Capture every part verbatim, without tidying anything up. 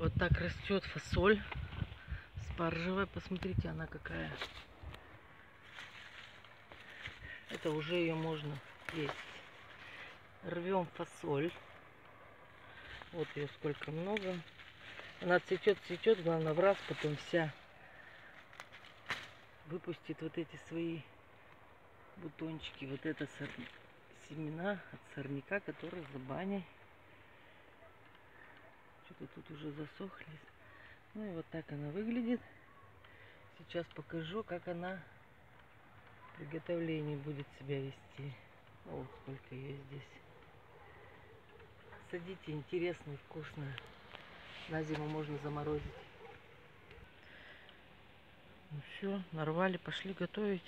Вот так растет фасоль спаржевая. Посмотрите, она какая. Это уже ее можно есть. Рвем фасоль. Вот ее сколько много. Она цветет, цветет, главное в раз, потом вся выпустит вот эти свои бутончики. Вот это сор... семена от сорняка, которые за баней. Что-то тут уже засохли. Ну и вот так она выглядит. Сейчас покажу, как она в приготовлении будет себя вести. Вот сколько ее здесь. Садите, интересно и вкусно. На зиму можно заморозить. Ну все, нарвали, пошли готовить.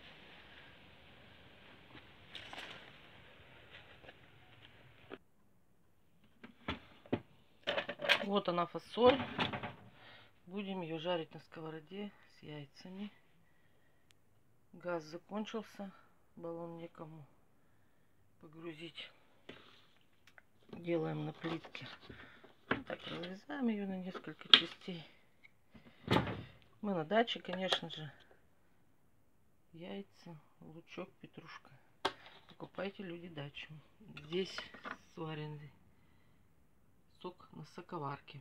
Вот она фасоль. Будем ее жарить на сковороде с яйцами. Газ закончился. Баллон некому погрузить. Делаем на плитке. Так, разрезаем ее на несколько частей. Мы на даче, конечно же. Яйца, лучок, петрушка. Покупайте, люди, дачу. Здесь сваренный сок на соковарке.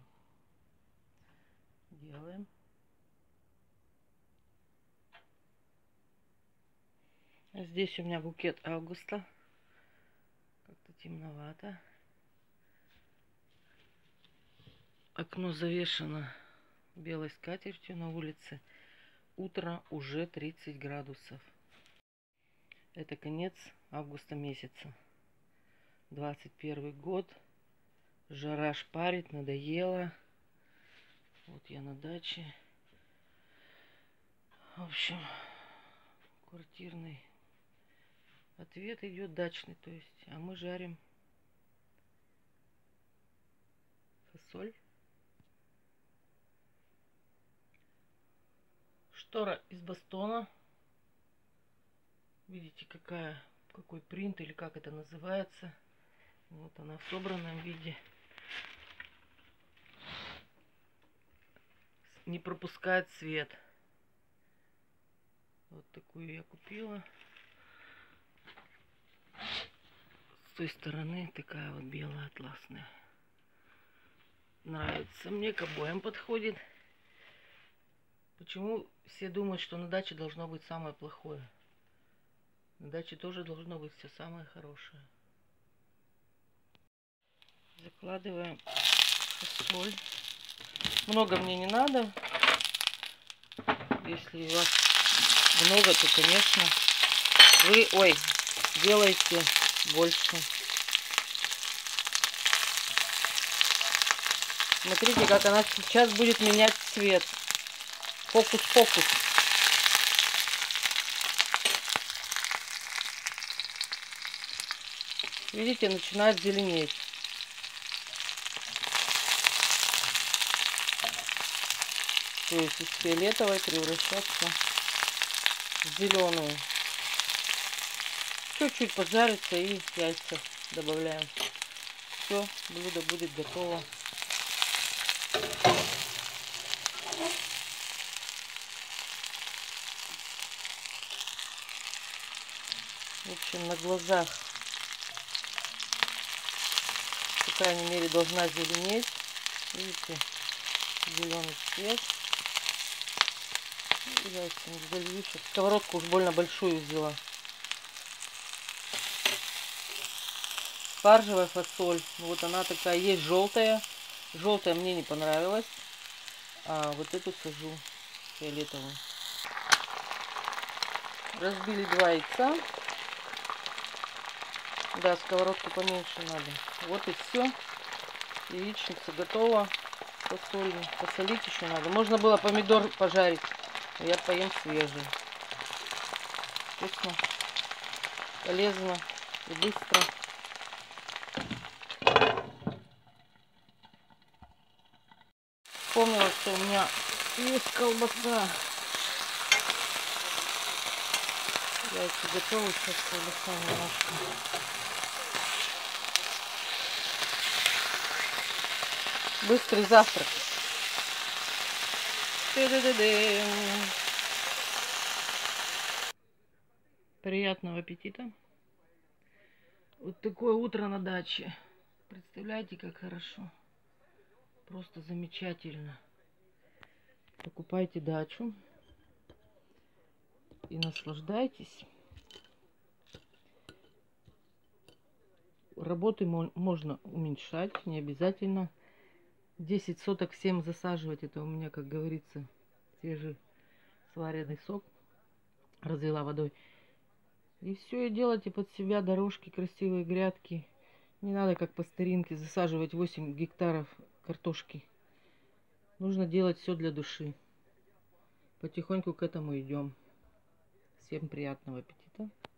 Делаем. Здесь у меня букет Августа. Как-то темновато. Окно завешено белой скатертью на улице. Утро уже тридцать градусов. Это конец августа месяца. двадцать первый год. Жара шпарит, надоело. Вот я на даче. В общем, квартирный ответ идет дачный, то есть. А мы жарим фасоль. Штора из бастона. Видите, какая, какой принт или как это называется. Вот она в собранном виде. Не пропускает свет. Вот такую я купила. С той стороны такая вот белая атласная. Нравится мне, к обоям подходит. Почему все думают, что на даче должно быть самое плохое? На даче тоже должно быть все самое хорошее. Закладываем фасоль. Много мне не надо. Если у вас много, то, конечно, вы, ой, делайте больше. Смотрите, как она сейчас будет менять цвет. Фокус-фокус. Видите, начинает зеленеть. То есть из фиолетовой превращаться в зеленую. Чуть-чуть поджарится и яйца добавляем. Все, блюдо будет готово. В общем, на глазах, по крайней мере, должна зеленеть. Видите, зеленый цвет. Яйца не залью. Сейчас сковородку уж больно большую взяла. Спаржевая фасоль. Вот она такая, есть желтая. Желтая мне не понравилась. А вот эту сажу фиолетовую. Разбили два яйца. Да, сковородку поменьше надо. Вот и все. Яичница готова. Фасоль. Посолить еще надо. Можно было помидор пожарить. Но я поем свежий. Вкусно. Полезно. И быстро. Вспомнила, что у меня есть колбаса. Яйца готовы. Сейчас колбаса немножко. Быстрый завтрак. Ты-ды-ды-ды. Приятного аппетита. Вот такое утро на даче. Представляете, как хорошо. Просто замечательно. Покупайте дачу и наслаждайтесь. Работы можно уменьшать, не обязательно десять соток всем засаживать. Это у меня, как говорится, свежий сваренный сок развела водой. И все, и делайте под себя дорожки, красивые грядки. Не надо, как по старинке, засаживать восемь гектаров картошки. Нужно делать все для души. Потихоньку к этому идем. Всем приятного аппетита.